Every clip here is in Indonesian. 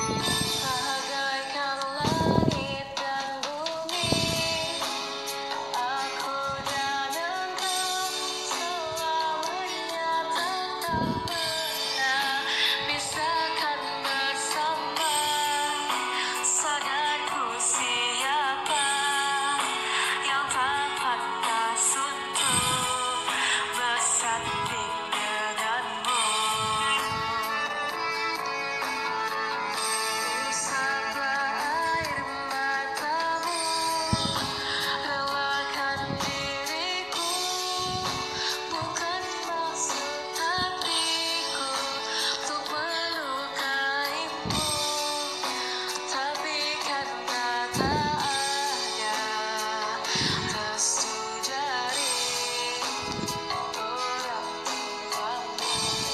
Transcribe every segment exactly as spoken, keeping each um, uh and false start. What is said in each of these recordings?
Bagaikan langit dan bumi, aku dan engkau selamanya takkan pernah bisahkan bersama. Sadarku siapa yang tak pantas untuk bersanding denganmu. Usaplah air matamu, relakan diriku, bukan maksud hatiku untuk melukaimu, tapi karena tak ada restu dari orang tuamu.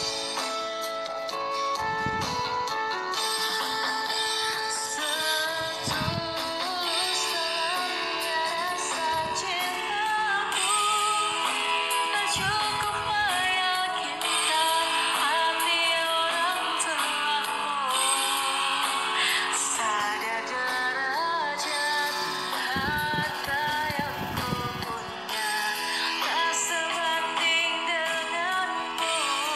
Setulus dalamnya rasa cintaku, tak cukup meyakinkan hati orang tuamu. Sadar derajat harta yang ku punya tak sebanding denganmu.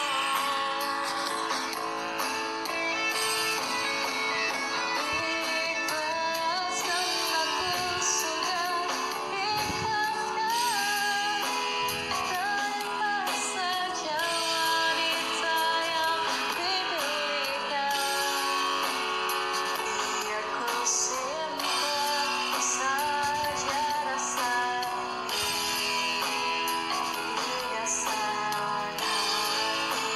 Ikhlaskan, aku sudah ikhlaskan. Terima saja wanita yang dipilihkan. Biar ku simpan saja rasa di dasar hati.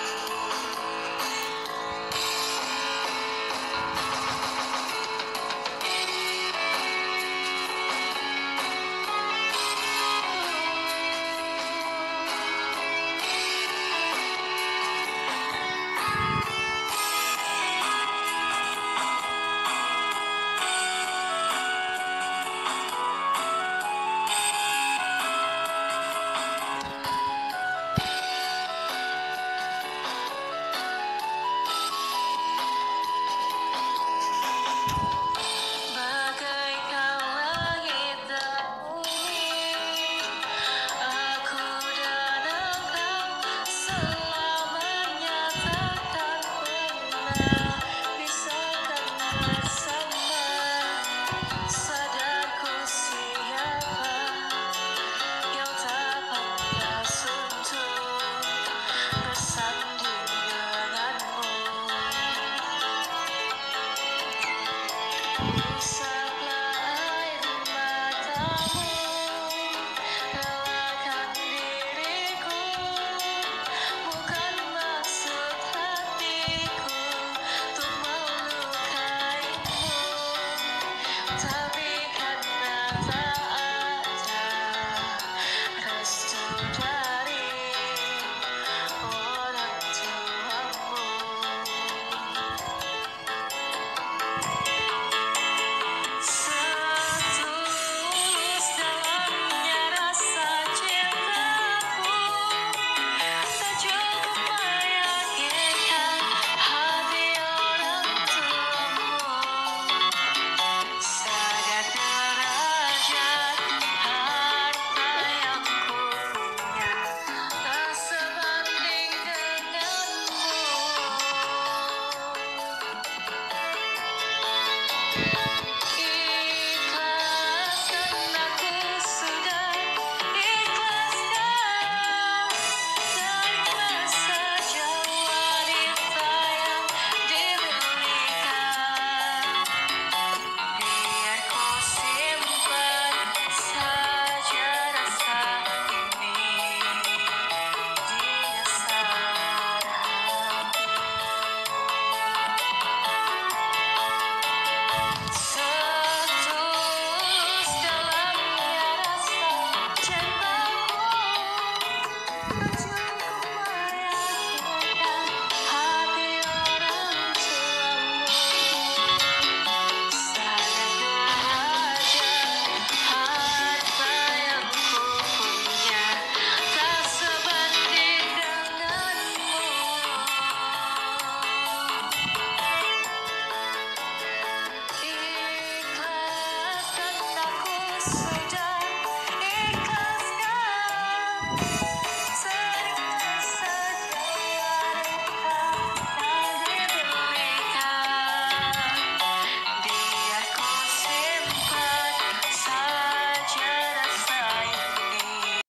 Bagaikan langit dan bumi, aku dan engkau selamanya takkan pernah bisahkan bersama. Sadarku siapa yang tak pantas untuk bersanding denganmu.